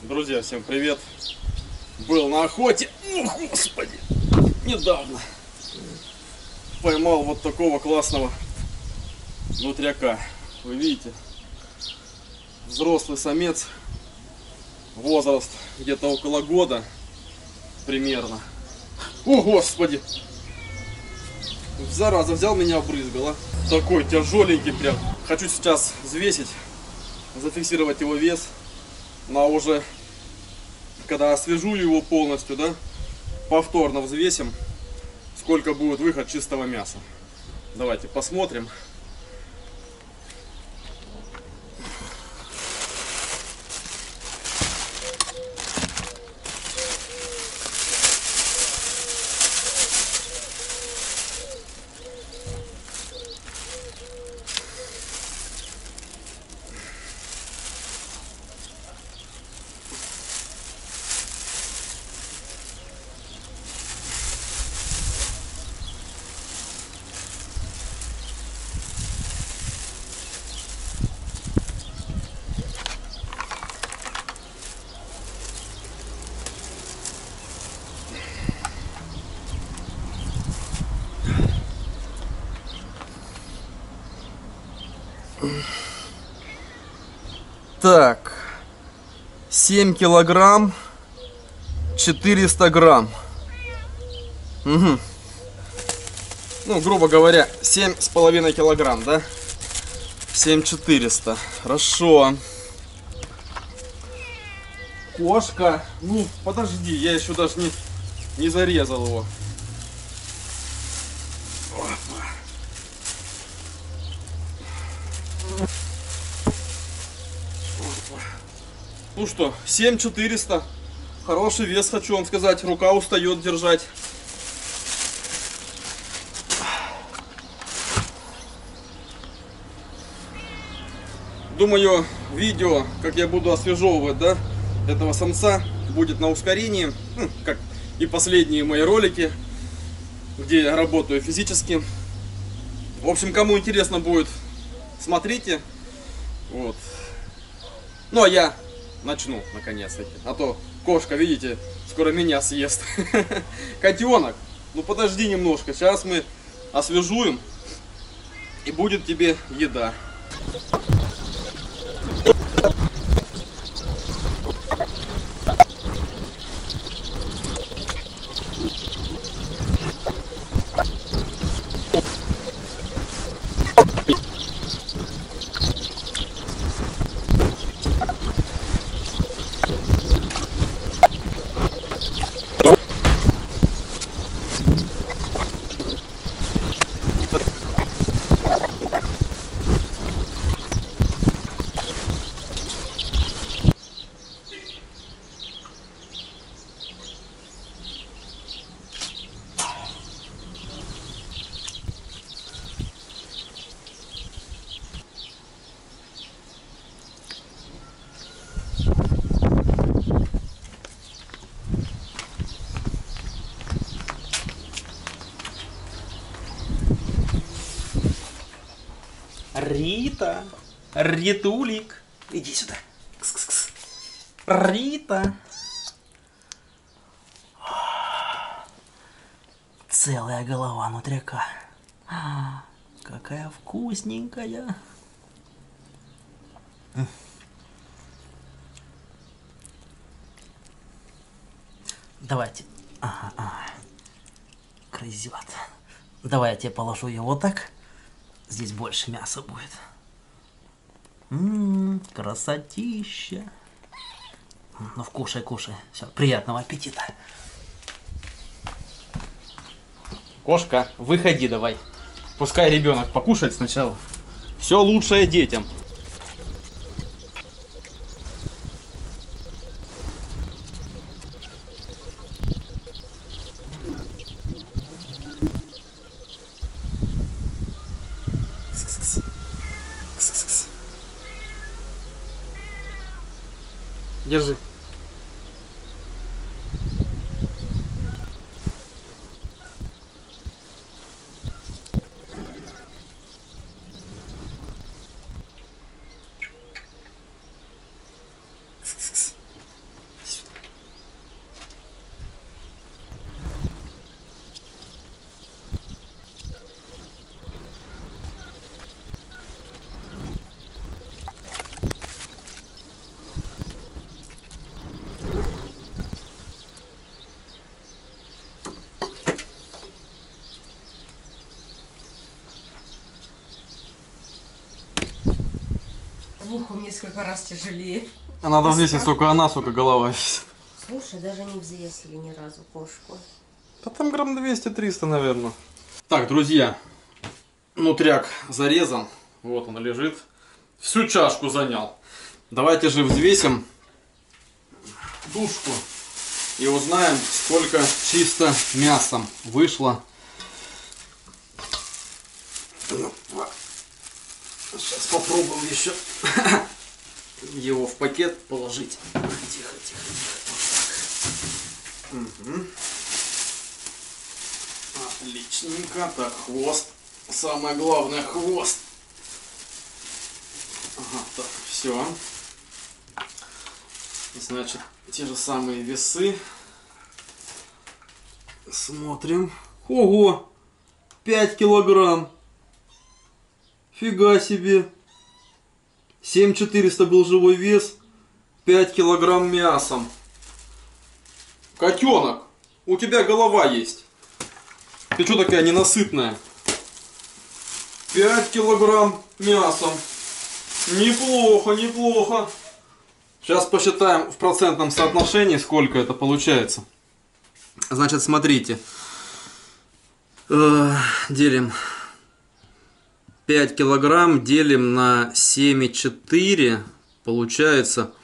Друзья, всем привет! Был на охоте, господи, недавно поймал вот такого классного нутряка. Вы видите, взрослый самец, возраст где-то около года примерно. О, господи! Зараза, взял меня, обрызгал, а? Такой тяжеленький прям. Хочу сейчас взвесить, зафиксировать его вес. Но уже когда освежу его полностью, да, повторно взвесим, сколько будет выход чистого мяса. Давайте посмотрим. Так, 7 килограмм 400 грамм. Угу. Ну, грубо говоря, 7,5 килограмм, да? 7400. Хорошо. Кошка. Ну, подожди, я еще даже не зарезал его. Ну что, 7400. Хороший вес, хочу вам сказать. Рука устает держать. Думаю, видео, как я буду освежевывать, да, этого самца, будет на ускорении. Ну, как и последние мои ролики, где я работаю физически. В общем, кому интересно будет, смотрите. Вот. Ну, а я начну, наконец-таки. А то кошка, видите, скоро меня съест. Котенок, ну подожди немножко. Сейчас мы освежуем, и будет тебе еда. Рита, Ритулик, иди сюда. Кс-кс-кс. Рита. Целая голова нутряка. Какая вкусненькая. Давайте. Крызет. Давай я тебе положу ее вот так. Здесь больше мяса будет. Красотища. Ну, кушай, кушай. Все, приятного аппетита. Кошка, выходи давай. Пускай ребенок покушает сначала. Все лучшее детям. Держи. несколько раз тяжелее. А надо взвесить, сколько она, сколько голова весит. Слушай, даже не взвесили ни разу кошку. Да там грамм 200-300, наверное. Так, друзья, нутряк зарезан. Вот он лежит. Всю чашку занял. Давайте же взвесим тушку и узнаем, сколько чисто мясом вышло. Сейчас попробуем еще его в пакет положить. Тихо, тихо, тихо. Вот так. Угу. Отличненько. Так, хвост. Самое главное, хвост. Ага, так, все. Значит, те же самые весы. Смотрим. Ого! 5 килограмм. Фига себе. 7400 был живой вес. 5 килограмм мясом. Котенок, у тебя голова есть. Ты что такая ненасытная? 5 килограмм мясом. Неплохо, неплохо. Сейчас посчитаем в процентном соотношении, сколько это получается. Значит, смотрите. Делим 5 килограмм, делим на 7,4. Получается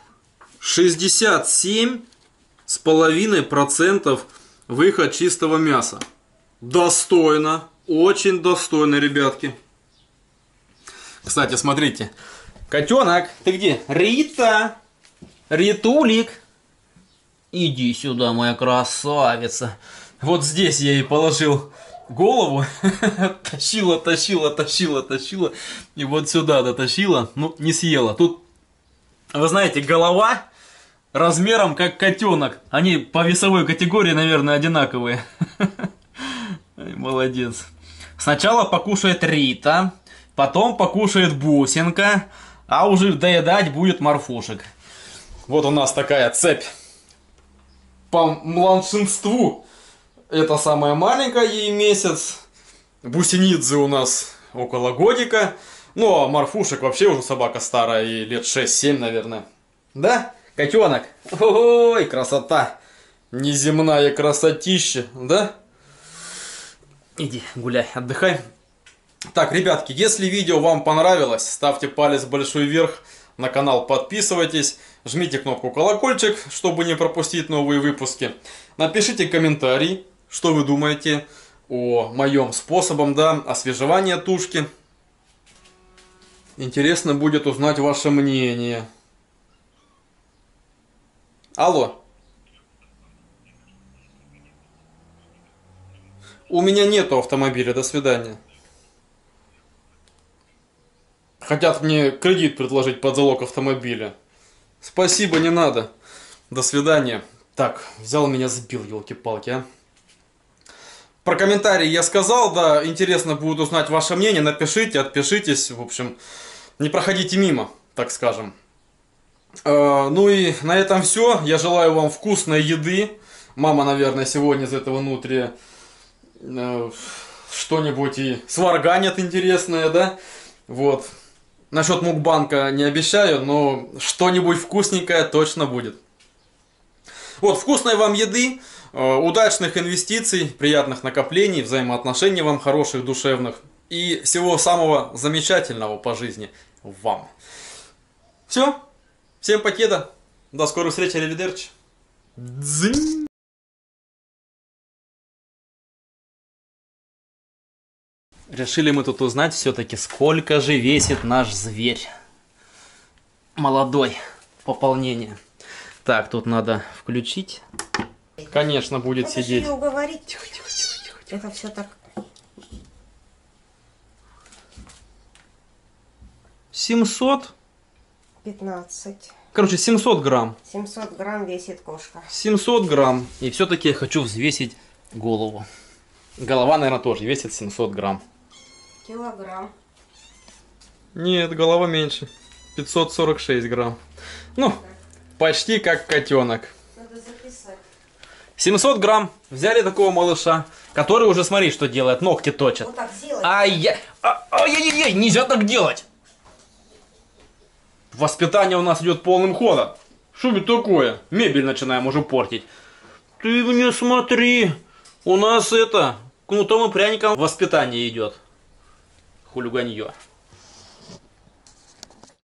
67,5% выход чистого мяса. Достойно. Очень достойно, ребятки. Кстати, смотрите. Котенок, ты где? Рита! Ритулик! Иди сюда, моя красавица. Вот здесь я ей положил голову. Тащила, тащила, тащила, тащила. И вот сюда дотащила. Ну, не съела. Тут, вы знаете, голова размером как котенок. Они по весовой категории, наверное, одинаковые. Молодец. Сначала покушает Рита, потом покушает Бусинка, а уже доедать будет Марфушек. Вот у нас такая цепь по младшинству. Это самая маленькая, ей месяц. Бусинидзе у нас около годика. Ну, а Марфушек вообще уже собака старая, ей лет 6-7, наверное. Да, котенок? Ой, красота. Неземная красотища, да? Иди гуляй, отдыхай. Так, ребятки, если видео вам понравилось, ставьте палец большой вверх, на канал подписывайтесь, жмите кнопку колокольчик, чтобы не пропустить новые выпуски. Напишите комментарий, что вы думаете о моем способе, да, освежевания тушки. Интересно будет узнать ваше мнение. Алло. У меня нету автомобиля, до свидания. Хотят мне кредит предложить под залог автомобиля. Спасибо, не надо. До свидания. Так, взял меня, сбил, елки-палки, а. Про комментарии я сказал, да, интересно будет узнать ваше мнение. Напишите, отпишитесь, в общем, не проходите мимо, так скажем. Ну и на этом все. Я желаю вам вкусной еды. Мама, наверное, сегодня из этого нутрия что-нибудь и сварганят интересное, да? Вот. Насчет мукбанка не обещаю, но что-нибудь вкусненькое точно будет. Вот, вкусной вам еды, удачных инвестиций, приятных накоплений, взаимоотношений вам хороших, душевных. И всего самого замечательного по жизни вам. Все. Всем покеда. До скорой встречи, аривидерчи. Дзынь. Решили мы тут узнать все-таки, сколько же весит наш зверь. Молодой. Пополнение. Так, тут надо включить. Конечно, будет это сидеть. Ее уговорить. Тихо, тихо, тихо, тихо, тихо. Это все так. 700. 15. Короче, 700 грамм. 700 грамм весит кошка. 700 грамм. И все-таки я хочу взвесить голову. Голова, наверное, тоже весит 700 грамм. Килограмм. Нет, голова меньше. 546 грамм. Ну, почти как котенок. Надо записать. 700 грамм. Взяли такого малыша, который уже, смотри, что делает. Ногти точит. Вот так сделать. Ай-яй-яй, нельзя так делать. Воспитание у нас идет полным ходом. Что это такое? Мебель начинаем уже портить. Ты мне смотри. У нас это, кнутом и пряником воспитание идет. Хулиганье.